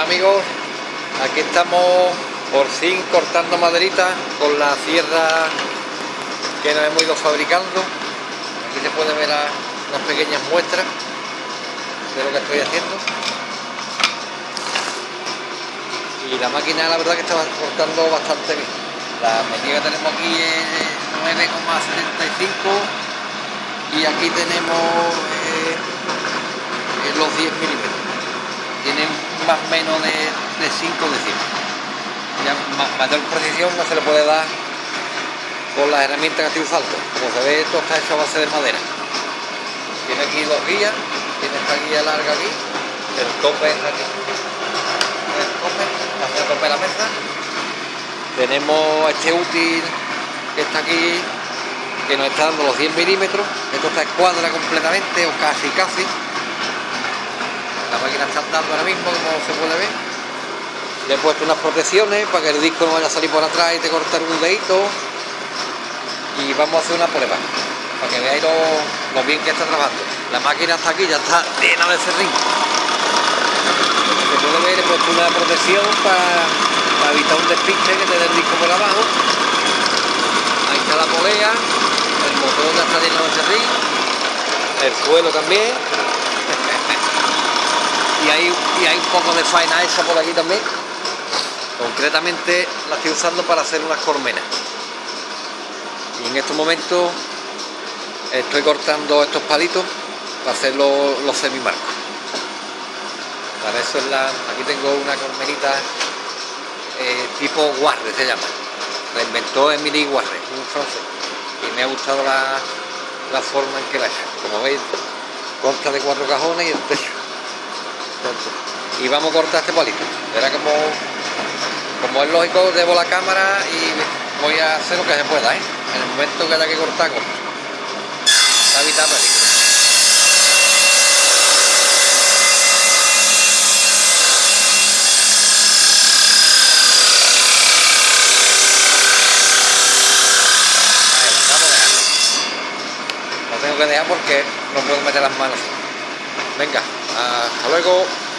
Hola amigos, aquí estamos por fin cortando maderita con la sierra que nos hemos ido fabricando. Aquí se puede ver unas pequeñas muestras de lo que estoy haciendo. Y la máquina la verdad que está cortando bastante bien. La medida que tenemos aquí es 9,75 y aquí tenemos los 10 milímetros. Tiene más o menos de 5 decímetros. Ya mayor precisión no se le puede dar con las herramientas que estoy usando. Como se ve, esto está hecho a base de madera. Tiene aquí dos guías, tiene esta guía larga aquí, el tope es aquí, el tope de la mesa. Tenemos este útil que está aquí, que nos está dando los 10 milímetros. Esto está escuadra completamente, o casi. La máquina está andando ahora mismo, como se puede ver. Le he puesto unas protecciones para que el disco no vaya a salir por atrás y te cortar un dedito. Y vamos a hacer una prueba para que veáis lo bien que está trabajando. La máquina está aquí, ya está llena de serrín. Se puede ver, he puesto una protección para evitar un despiste que te dé el disco por abajo. Ahí está la polea, el motor ya está lleno de serrín, el suelo también. Y hay un poco de faena hecha por aquí también. Concretamente la estoy usando para hacer unas colmenas. Y en estos momentos estoy cortando estos palitos para hacer los semimarcos. Para eso aquí tengo una colmenita tipo Guarre se llama. La inventó Emily Guarre, un francés. Y me ha gustado la forma en que la he hecho. Como veis, consta de 4 cajones y el techo. Y vamos a cortar este palito. Verá como es lógico, debo la cámara y voy a hacer lo que se pueda, En el momento que haya que cortar, corto. Para evitar peligro. Lo tengo que dejar porque no puedo meter las manos. Venga, hasta luego.